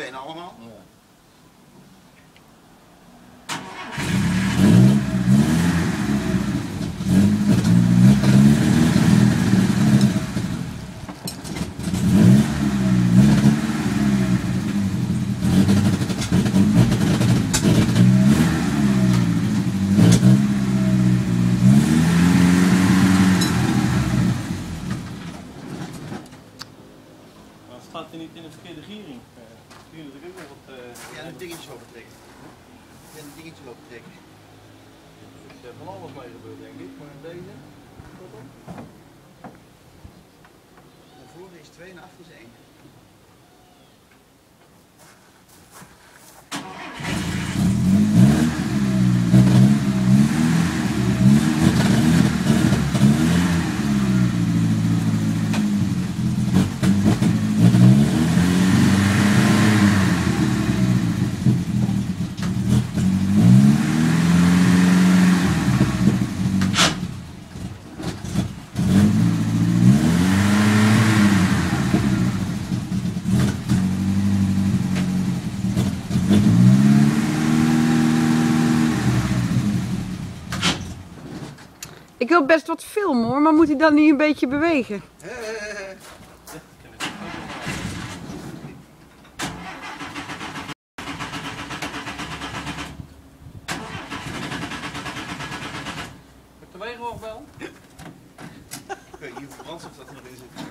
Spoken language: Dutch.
bijna allemaal. Ja. Staat hij niet in de verkeerde giering? Hier natuurlijk ook nog wat. Ja, een dingetje lopen trekken. Ja, een dingetje lopen trekken. Er is van alles mee gebeurd, denk ik, maar deze. Naar voren is 2 en naar achter is 1. Ik wil best wat filmen hoor, maar moet hij dan niet een beetje bewegen? Moet de wegenwacht bellen? Ik weet niet hoeveel brandstof dat er nog in zit.